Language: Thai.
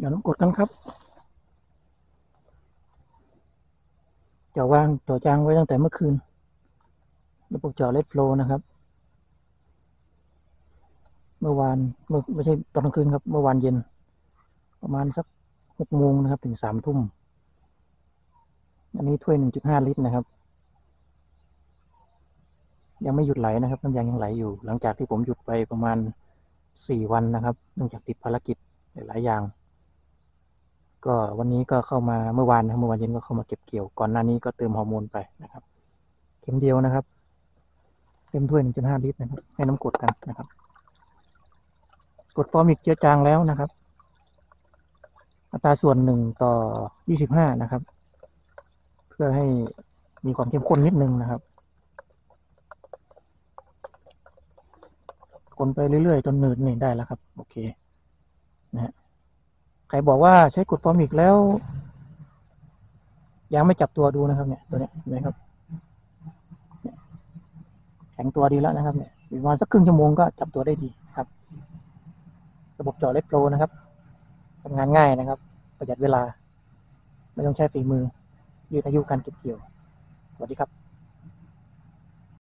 เดี๋ยวน้ำกดกันครับจ่อจางไว้ตั้งแต่เมื่อคืนระบบจ่อเลดโฟลนะครับเมื่อวานไม่ใช่ตอนกลางคืนครับเมื่อวานเย็นประมาณสัก6 โมงนะครับถึง3 ทุ่มอันนี้ถ้วย1.5 ลิตรนะครับยังไม่หยุดไหลนะครับน้ำยางยังไหลอยู่หลังจากที่ผมหยุดไปประมาณ4 วันนะครับเนื่องจากติดภารกิจหลายอย่างก็วันนี้ก็เข้ามาเมื่อวานนะครับเมื่อวานเย็นก็เข้ามาเก็บเกี่ยวก่อนหน้านี้ก็เติมฮอร์โมนไปนะครับเข็มเดียวนะครับเต็มถ้วย1.5 ลิตรนะครับให้น้ำกดกันนะครับกดฟอร์มิกเจือจางแล้วนะครับอัตราส่วน1:25นะครับเพื่อให้มีความเข้มข้นนิดนึงนะครับคนไปเรื่อยๆจนหนืดนี่ได้แล้วครับโอเคนะฮะใครบอกว่าใช้กดฟอร์มิกแล้วยังไม่จับตัวดูนะครับเนี่ยตัวนี้เห็นไหมครับแข็งตัวดีแล้วนะครับเนี่ยประมาณสักครึ่งชั่วโมงก็จับตัวได้ดีครับระบบจ่อเลดโฟลนะครับทำงานง่ายนะครับประหยัดเวลาไม่ต้องใช้ฝีมือยืดอายุการเก็บเกี่ยวสวัสดีครับ